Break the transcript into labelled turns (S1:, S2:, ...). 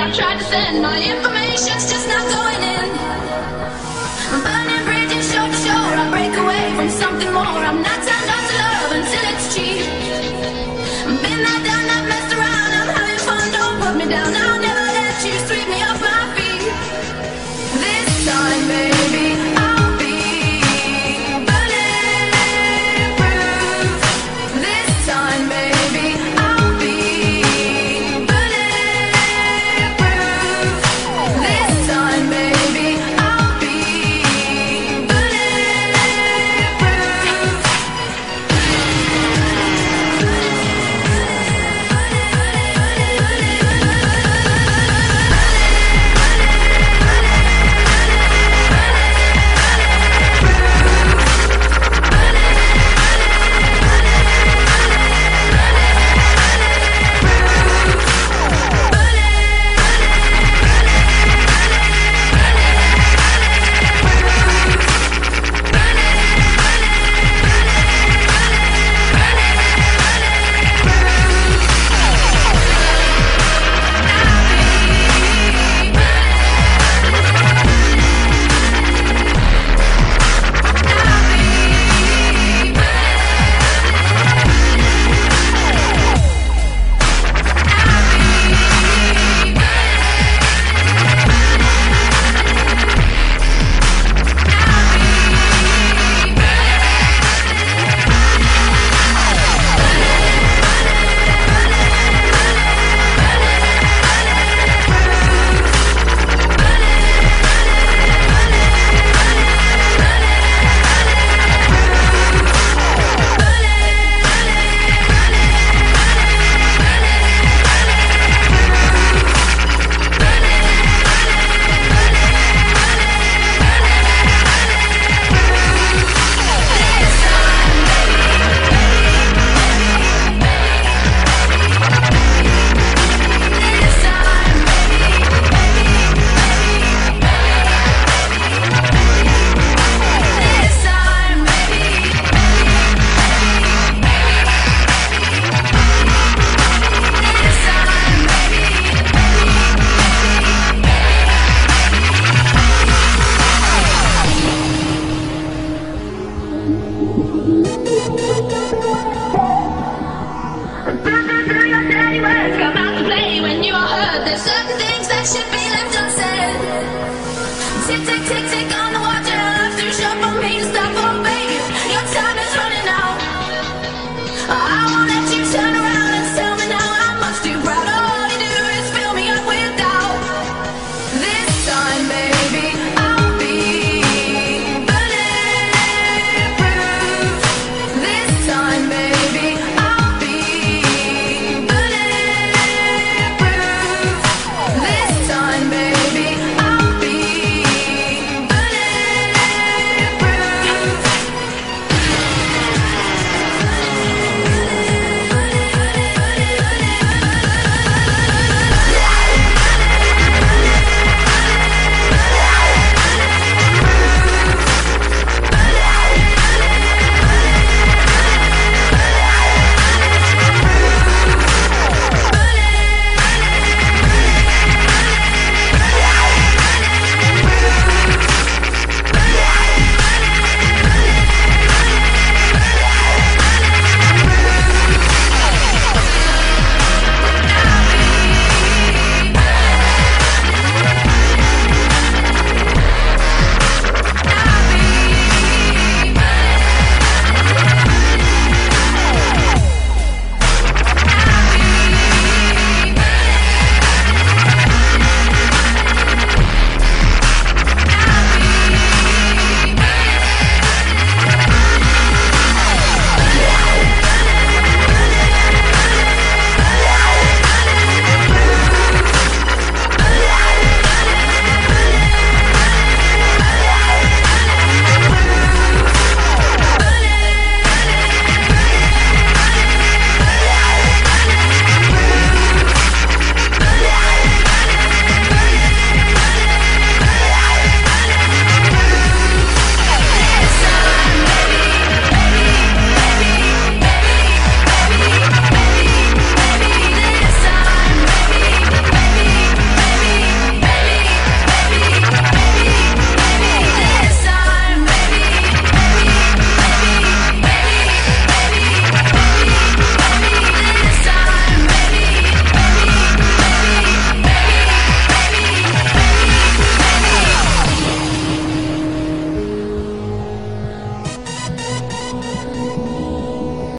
S1: I've tried to send, my information's just not going in. I'm burning bridges shore to shore, I break away from something more. I'm not turned on to love until it's cheap. I've been there, done that, messed around, I'm having fun, don't put me down. I'll never let you sweep me off my feet. This time, baby, I'll be bulletproof. This time, baby, I'll be bulletproof. This time, baby, I'll be Come out to play when you are hurt. There's certain things that should be